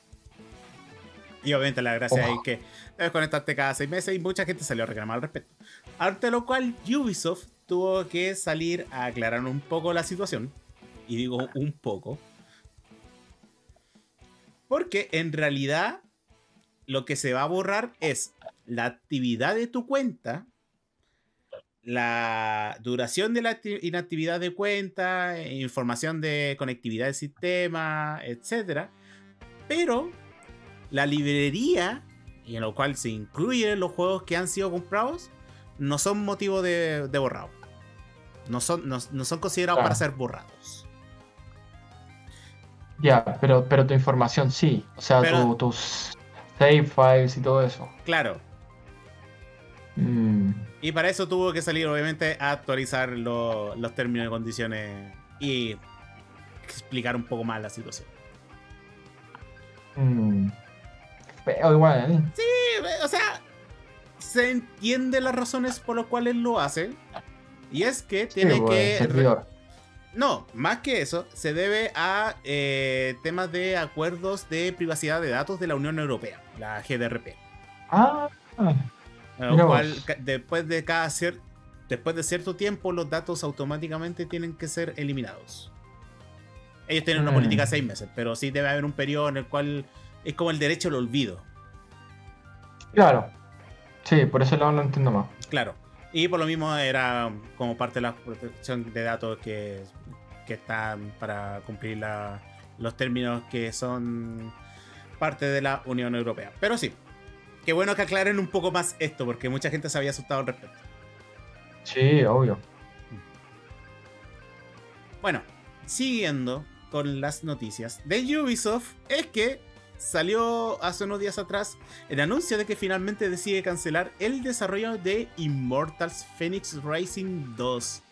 Y obviamente la gracia oh. es que debes conectarte cada seis meses y mucha gente salió a reclamar al respecto. Ante lo cual Ubisoft tuvo que salir a aclarar un poco la situación. Y digo un poco. Porque en realidad lo que se va a borrar es la actividad de tu cuenta, la duración de la inactividad de cuenta, información de conectividad del sistema, etcétera. Pero la librería, y en lo cual se incluyen los juegos que han sido comprados, no son motivo de, de borrado. No son, no, no son considerados ah. para ser borrados. Ya, pero, pero tu información sí. O sea, pero, tu, tus save files y todo eso. Claro. Mm. Y para eso tuvo que salir, obviamente, a actualizar lo, los términos y condiciones y explicar un poco más la situación. Mm. Pero igual, ¿eh? Sí, o sea, se entiende las razones por las cuales lo hace. Y es que tiene sí, que... Servidor. No, más que eso, se debe a eh, temas de acuerdos de privacidad de datos de la Unión Europea, la G D R P. Ah, lo cual, después de cada cier después de cierto tiempo, los datos automáticamente tienen que ser eliminados. Ellos tienen una mm. política de seis meses, pero sí debe haber un periodo en el cual es como el derecho al olvido. Claro. Sí, por eso lo, lo entiendo más. Claro. Y por lo mismo era como parte de la protección de datos que, que están para cumplir la, los términos que son parte de la Unión Europea. Pero sí, qué bueno que aclaren un poco más esto, porque mucha gente se había asustado al respecto. Sí, obvio. Bueno, siguiendo con las noticias de Ubisoft, es que salió hace unos días atrás el anuncio de que finalmente decide cancelar el desarrollo de Immortals Phoenix Rising dos.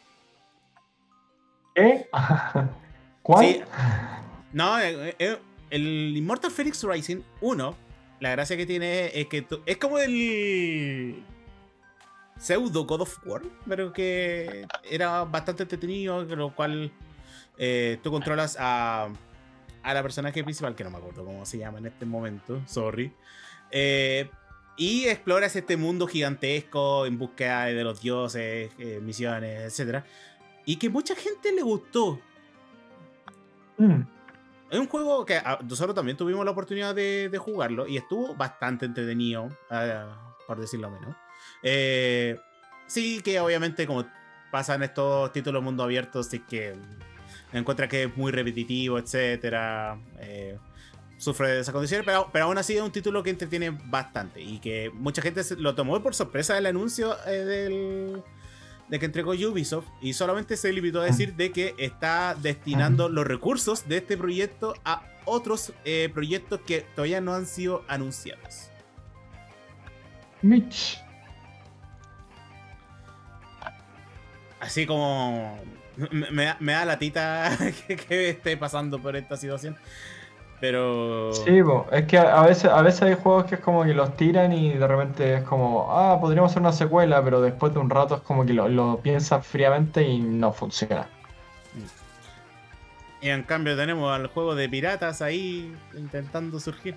¿Qué? Sí, ¿Cuál? no, eh, eh, el Immortal Phoenix Rising uno, la gracia que tiene es que tú- es como el pseudo God of War, pero que era bastante entretenido, lo cual eh, tú controlas a, a la personaje principal, que no me acuerdo cómo se llama en este momento, sorry. Eh, y exploras este mundo gigantesco en búsqueda de los dioses, eh, misiones, etcétera. Y que mucha gente le gustó. Mm. Es un juego que a, nosotros también tuvimos la oportunidad de, de jugarlo y estuvo bastante entretenido, uh, por decirlo menos. Eh, sí que obviamente como pasan estos títulos mundo abierto, sí que encuentra que es muy repetitivo, etcétera. Eh, sufre de esas condiciones, pero, pero aún así es un título que entretiene bastante y que mucha gente lo tomó por sorpresa del anuncio eh, del, de que entregó Ubisoft y solamente se limitó a decir de que está destinando los recursos de este proyecto a otros eh, proyectos que todavía no han sido anunciados. Mitch. Así como me, me, me da latita que, que esté pasando por esta situación. Pero... Sí, po, es que a a veces, a veces hay juegos que es como que los tiran y de repente es como, ah, podríamos hacer una secuela, pero después de un rato es como que lo, lo piensan fríamente y no funciona. Y en cambio tenemos al juego de piratas ahí intentando surgir.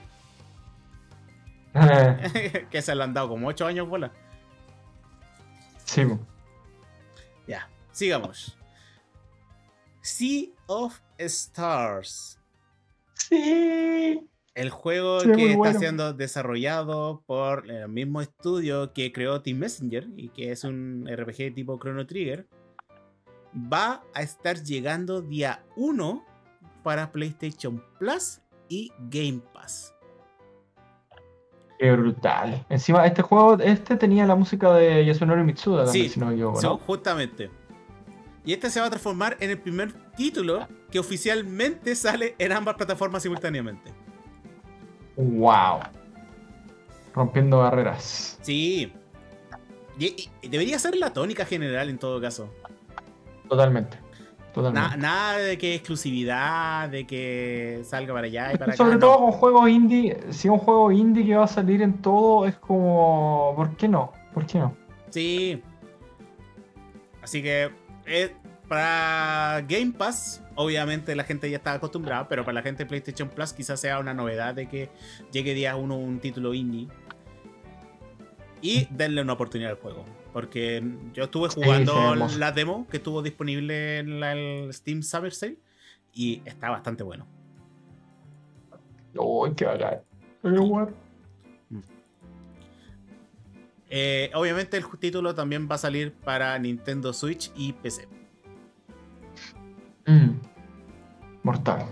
Que se le han dado como ocho años bola. Sí, po. Ya, sigamos. Sea of Stars. Sí, El juego sí, muy que está bueno. siendo desarrollado por el mismo estudio que creó Team Messenger y que es un R P G tipo Chrono Trigger, va a estar llegando día uno para PlayStation Plus y Game Pass. Qué brutal. Encima, este juego, este tenía la música de Yasunori Mitsuda también, Sí, si no me equivoco, so, ¿no? justamente. Y este se va a transformar en el primer título que oficialmente sale en ambas plataformas simultáneamente. Wow. Rompiendo barreras. Sí. Y, y debería ser la tónica general en todo caso. Totalmente. Na, Totalmente. nada de que exclusividad, de que salga para allá y para acá, Sobre todo no. con juegos indie, si un juego indie que va a salir en todo, es como, ¿por qué no? ¿Por qué no? Sí. Así que eh, para Game Pass, obviamente la gente ya está acostumbrada, pero para la gente de PlayStation Plus quizás sea una novedad de que llegue día uno un título indie. Y denle una oportunidad al juego. Porque yo estuve Sí, se ve jugando hermoso. la demo que estuvo disponible en la, el Steam Summer Sale y está bastante bueno. Uy, qué bacán. Qué Sí. guay. Eh, obviamente el título también va a salir para Nintendo Switch y P C. Mm. Mortal.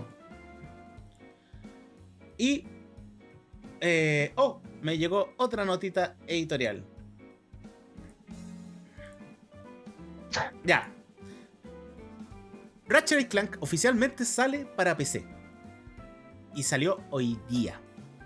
Y... Eh, oh, me llegó otra notita editorial. Ya. Ratchet y Clank oficialmente sale para P C. Y salió hoy día.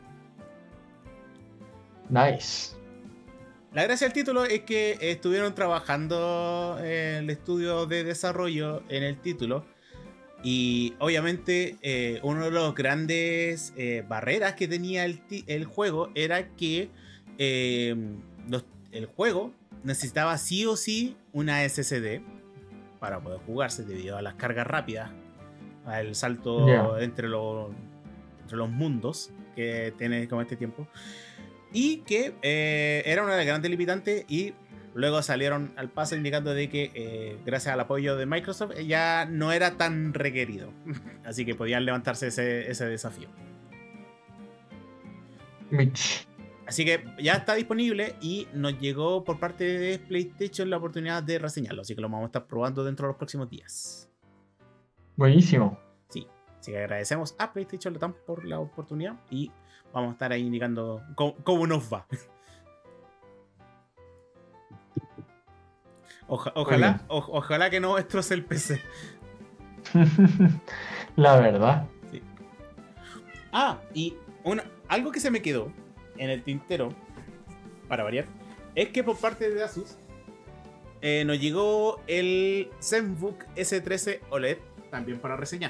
Nice. La gracia del título es que estuvieron trabajando en el estudio de desarrollo en el título. Y obviamente eh, uno de los grandes eh, barreras que tenía el, el juego era que eh, los, el juego necesitaba sí o sí una S S D para poder jugarse debido a las cargas rápidas, al salto Ya. entre, los, entre los mundos que tiene como este tiempo. Y que eh, era una de las grandes limitantes y luego salieron al paso indicando de que eh, gracias al apoyo de Microsoft ya no era tan requerido. Así que podían levantarse ese, ese desafío. Mitch. Así que ya está disponible y nos llegó por parte de PlayStation la oportunidad de reseñarlo. Así que lo vamos a estar probando dentro de los próximos días. Buenísimo. Sí, así que agradecemos a PlayStation Latam por la oportunidad y vamos a estar ahí indicando cómo, cómo nos va. Oja- ojalá, o- ojalá que no destroce el P C. La verdad. Sí. Ah, y una, algo que se me quedó en el tintero, para variar, es que por parte de Asus eh, nos llegó el ZenBook S trece O L E D también para reseñar.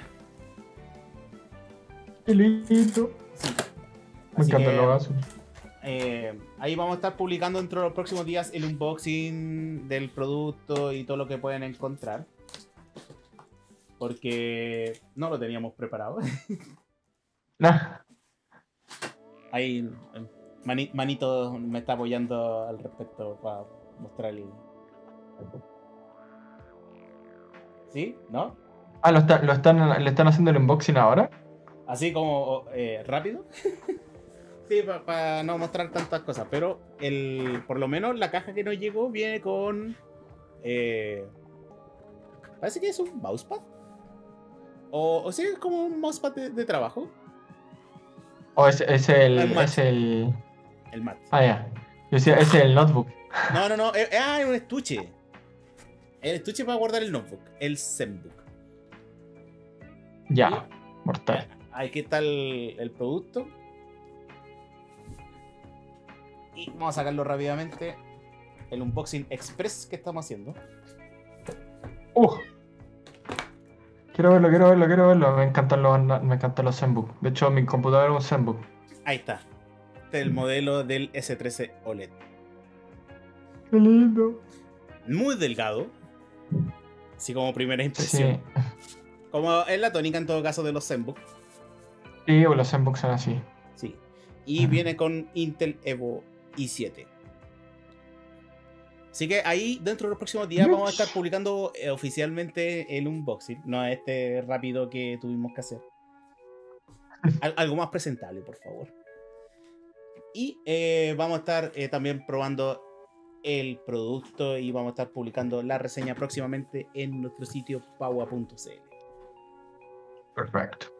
Qué lindo. Me Así encantan que, los Asus. eh, ahí vamos a estar publicando dentro de los próximos días el unboxing del producto y todo lo que pueden encontrar. Porque no lo teníamos preparado. Nah. Ahí eh, Mani- Manito me está apoyando al respecto para mostrar el... ¿Sí? ¿No? Ah, ¿lo, está- lo están, ¿le están haciendo el unboxing ahora? Así como eh, rápido. Sí, para no mostrar tantas cosas. Pero el, por lo menos la caja que nos llegó viene con... eh, parece que es un mousepad. O, o sea, es como un mousepad de, de trabajo. ¿O es, es el. El Mat. Es el. El mat. Ah, ya. Yo decía, es el notebook. No, no, no. Es, ah, es un estuche. El estuche para guardar el notebook. El ZenBook. Ya. Mortal. Aquí está el, el producto. Y vamos a sacarlo rápidamente. El unboxing express que estamos haciendo. Uh. Quiero verlo, quiero verlo, quiero verlo. Me encantan los, me encantan los ZenBook. De hecho, mi computador es un ZenBook. Ahí está. Este es el modelo del S trece O L E D. Qué lindo. Muy delgado. Así como primera impresión. Sí. Como es la tónica en todo caso de los ZenBook. Sí, los ZenBook son así. Sí. Y Ujú. viene con Intel Evo i siete. Así que ahí dentro de los próximos días vamos a estar publicando eh, oficialmente el unboxing. No este rápido que tuvimos que hacer. Al- algo más presentable, por favor. Y eh, vamos a estar eh, también probando el producto y vamos a estar publicando la reseña próximamente en nuestro sitio paua punto c l. Perfecto.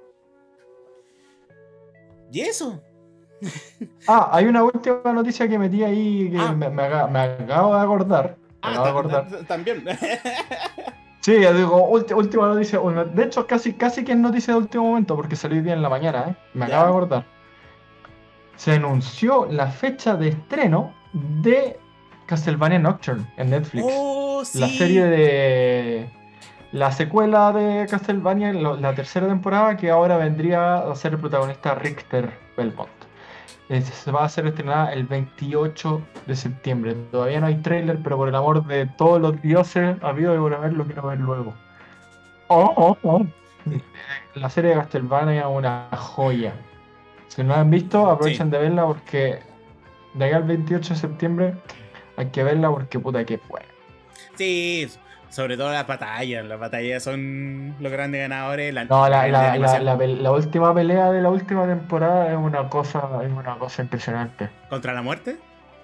¿Y eso? Ah, hay una última noticia que metí ahí que Ah. me, me aga- me acabo de acordar. Me Ah, acabo de ta- acordar. ta- también. Sí, ya digo, ulti- última noticia. Bueno, de hecho, casi, casi que es noticia de último momento porque salió hoy día en la mañana, ¿eh? Me Ya. acabo de acordar. Se anunció la fecha de estreno de Castlevania Nocturne en Netflix. Oh, sí. La serie de. La secuela de Castlevania, lo- la tercera temporada, que ahora vendría a ser el protagonista Richter Belmont. Eh, Se va a ser estrenada el veintiocho de septiembre. Todavía no hay tráiler, pero por el amor de todos los dioses habido y por haber, lo quiero ver luego. Oh, oh, oh. La serie de Castlevania es una joya. Si no la han visto, aprovechen Sí. de verla porque de aquí al veintiocho de septiembre hay que verla porque puta que buena. Sí, sobre todo las batallas. Las batallas son los grandes ganadores. La, No, la, de la, la, animación la, pel- la última pelea de la última temporada es una cosa, es una cosa impresionante. contra la muerte.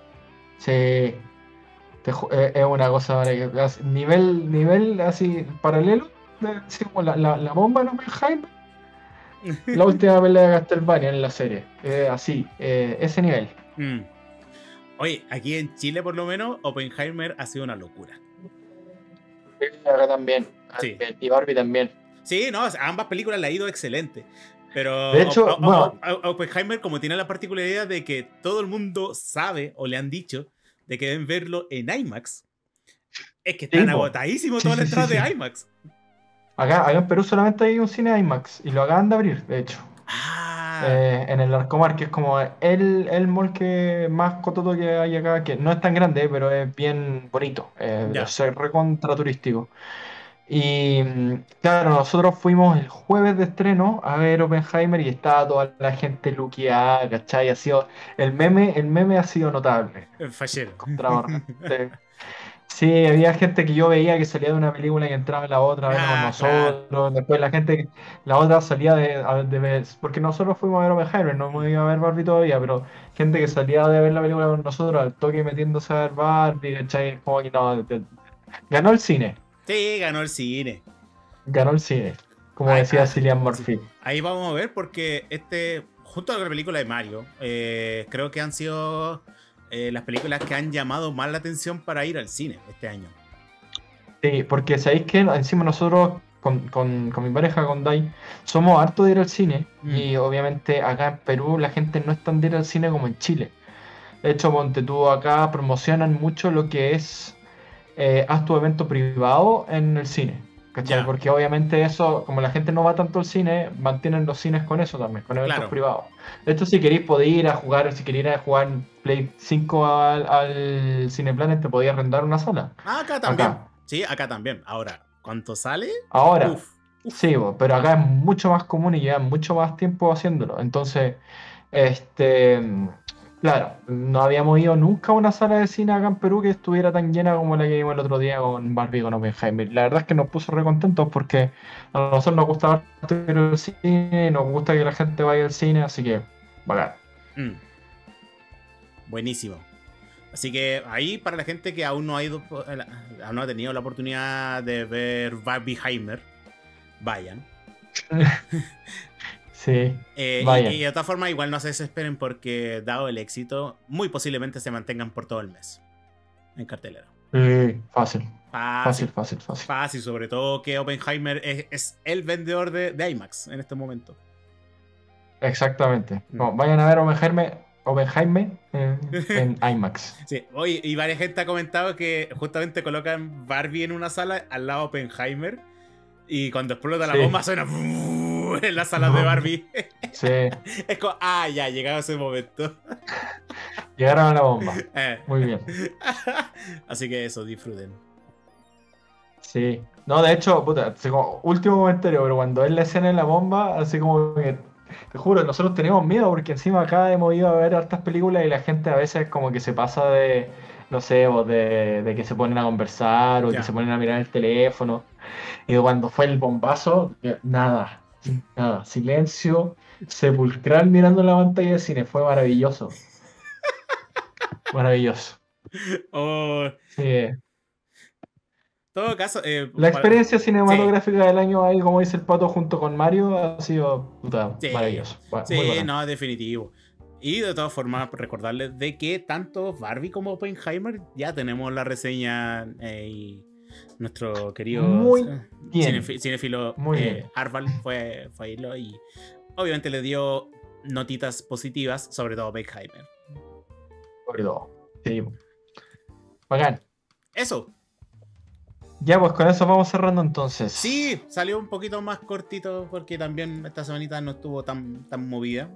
Sí, te ju- eh, es una cosa maravillosa. Nivel, nivel así paralelo, de- así como la, la, la bomba en Oppenheimer, la última pelea de Castlevania en la serie. Eh, así, eh, ese nivel. Mm. Oye, aquí en Chile por lo menos, Oppenheimer ha sido una locura. Acá también. Sí. Y Barbie también. Sí, no, a ambas películas le ha ido excelente. Pero De hecho, O- O- bueno. O- O- Oppenheimer, como tiene la particularidad de que todo el mundo sabe o le han dicho de que deben verlo en IMAX, es que están Sí, po. agotadísimos Sí, todas las sí, sí, entradas sí. de IMAX. Acá, acá en Perú solamente hay un cine IMAX y lo acaban de abrir, de hecho. Ah, Eh, en el Larcomar, que es como el, el mall que más cototo que hay acá, que no es tan grande, pero es bien bonito, eh, Ya. es recontra turístico. Y mm, claro, nosotros fuimos el jueves de estreno a ver Oppenheimer y estaba toda la gente luqueada, ¿cachai? Ha sido, el meme, el meme ha sido notable. fallero. Encontraba- Sí, había gente que yo veía que salía de una película y entraba en la otra a ver con Ah, nosotros. Después la gente, la otra salía de, a- de ver, porque nosotros fuimos a ver Oppenheimer, no hemos ido a ver Barbie todavía, pero gente que salía de ver la película con nosotros al toque metiéndose a ver Barbie, ¿cachai? Como que no, de- ganó el cine, Sí, ganó el cine. ganó el cine, como Ay, decía ah, Cillian Murphy. sí. Ahí vamos a ver porque este, junto a la película de Mario, eh, creo que han sido eh, las películas que han llamado más la atención para ir al cine este año. Sí, porque sabéis que encima nosotros con, con, con mi pareja, con Dai, somos hartos de ir al cine Mm, y obviamente acá en Perú la gente no es tan de ir al cine como en Chile. De hecho, ponte tú acá promocionan mucho lo que es eh, haz tu evento privado en el cine. ¿Cachai? ya, Porque obviamente eso, como la gente no va tanto al cine, mantienen los cines con eso también, con eventos claro. privados. De hecho, si queréis podéis ir a jugar, si queréis ir a jugar Play cinco al, al Cineplanet, te podías arrendar una sala. Ah, acá también. Acá. Sí, acá también. Ahora, ¿cuánto sale? Ahora, Uf, uf. sí, bo, pero acá es mucho más común y llevan mucho más tiempo haciéndolo. Entonces, este, claro, no habíamos ido nunca a una sala de cine acá en Perú que estuviera tan llena como la que vimos el otro día con Barbie y con Oppenheimer. La verdad es que nos puso re contentos porque a nosotros nos gusta ir al cine, nos gusta que la gente vaya al cine, así que, bacán. Mm, buenísimo. Así que ahí para la gente que aún no ha ido, aún no ha tenido la oportunidad de ver Barbieheimer, vayan. Sí, Eh, y, y vayan. de todas formas, igual no se desesperen porque, dado el éxito, muy posiblemente se mantengan por todo el mes en cartelera. Sí, fácil, fácil, Fácil, fácil, fácil. fácil, sobre todo que Oppenheimer es, es el vendedor de, de IMAX en este momento. Exactamente. Mm. No, vayan a ver Oppenheimer, Oppenheimer eh, en IMAX. Sí, oye, y varias gente ha comentado que justamente colocan Barbie en una sala al lado de Oppenheimer y cuando explota la Sí. bomba suena en las salas de Barbie. Sí, Es como, ah, ya, llegado ese momento. llegaron a la bomba. Eh. Muy bien. Así que eso, disfruten. Sí. No, de hecho, puta, así como último comentario, pero cuando es la escena en la bomba, así como que, te juro, nosotros tenemos miedo porque encima acá hemos ido a ver hartas películas y la gente a veces como que se pasa de, no sé, o de, de que se ponen a conversar o que Ya. se ponen a mirar el teléfono. Y cuando fue el bombazo, eh, nada, nada, silencio, sepulcral mirando la pantalla de cine, fue maravilloso, maravilloso. Oh, Sí. todo caso, eh, La para- experiencia sí, cinematográfica del año ahí, como dice el Pato, junto con Mario, ha sido puta, sí, maravilloso. Ba- Muy sí, bacán. no, definitivo. Y de todas formas, recordarles de que tanto Barbie como Oppenheimer ya tenemos la reseña eh, y nuestro querido Muy eh, bien, cinefi- cinéfilo muy eh, bien. Arval fue, fue a irlo y obviamente le dio notitas positivas, sobre todo a Oppenheimer. Sobre todo. Sí. Bacán. Eso, Ya, pues con eso vamos cerrando entonces. sí, salió un poquito más cortito porque también esta semanita no estuvo tan, tan movida.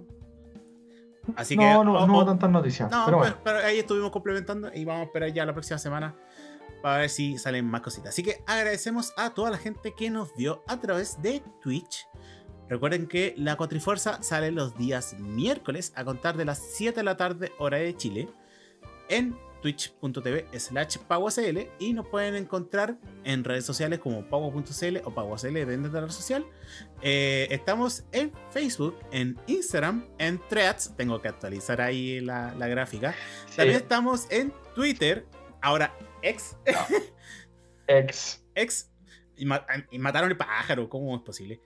Así que, No, no, oh, no hubo oh, tantas noticias, no, pero pero, bueno. pero ahí estuvimos complementando y vamos a esperar ya la próxima semana para ver si salen más cositas. Así que agradecemos a toda la gente que nos vio a través de Twitch. Recuerden que la Cotrifuerza sale los días miércoles a contar de las siete de la tarde, hora de Chile, en twitch.tv slash paguacl y nos pueden encontrar en redes sociales como pago.cl o paguacl, depende de la red social. Eh, estamos en Facebook, en Instagram, en Threads, tengo que actualizar ahí la, la gráfica. Sí. También estamos en Twitter, ahora ex, Ex. ex, y, ma- y mataron el pájaro, ¿cómo es posible?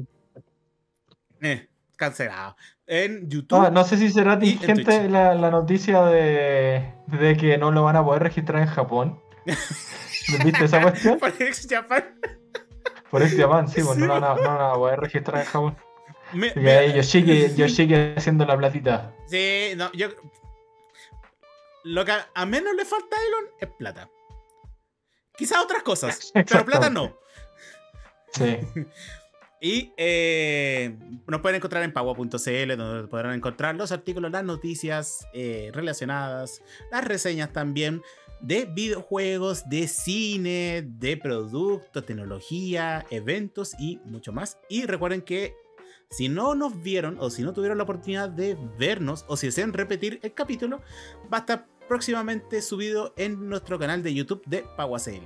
Eh, cancelado. En YouTube. Ah, no sé si será y en tingente Twitch. la, la noticia de, de que no lo van a poder registrar en Japón. ¿Viste esa cuestión? Por ex Japan. Por este Japan, sí, pues Sí, no lo van a, no lo van a poder registrar en Japón. Me- Y me- ahí Yoshiki, Yoshiki haciendo la platita. sí, no, yo. Lo que a, a menos le falta a Elon es plata. Quizás otras cosas, pero plata no. Sí. Y eh, nos pueden encontrar en pagua.cl, donde podrán encontrar los artículos, las noticias eh, relacionadas, las reseñas también de videojuegos, de cine, de productos, tecnología, eventos y mucho más. Y recuerden que si no nos vieron o si no tuvieron la oportunidad de vernos o si desean repetir el capítulo, va a estar próximamente subido en nuestro canal de YouTube de PaguaCL.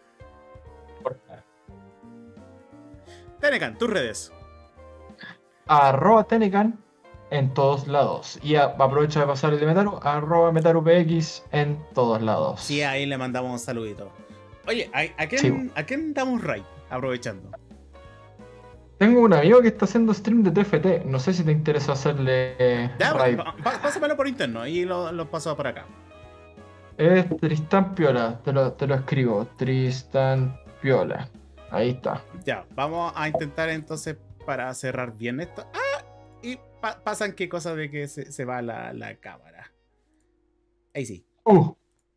Tenecan, tus redes. Arroba Tenecan en todos lados. Y a- aprovecho de pasar el de Metaru, arroba MetaruPX en todos lados. Sí, ahí le mandamos un saludito. Oye, ¿a, a quién, Sí. ¿a quién damos raid? Aprovechando. Tengo un amigo que está haciendo stream de T F T. No sé si te interesa hacerle Ya, raid. pa- pa- pásamelo por interno y lo, lo paso por acá. Es Tristán Piola, te lo, te lo escribo. Tristan Piola. Ahí está. Ya, vamos a intentar entonces para cerrar bien esto. ¡Ah! Y pa pasan qué cosa de que se, se va la, la cámara. Ahí sí. Uh.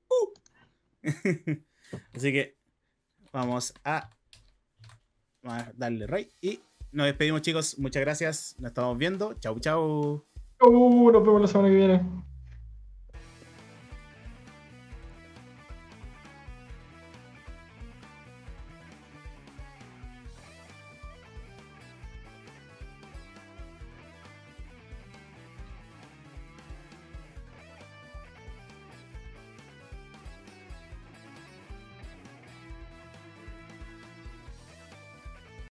Así que vamos a, vamos a darle rey y nos despedimos, chicos. Muchas gracias. Nos estamos viendo. Chau, chau. Uh, nos vemos la semana que viene.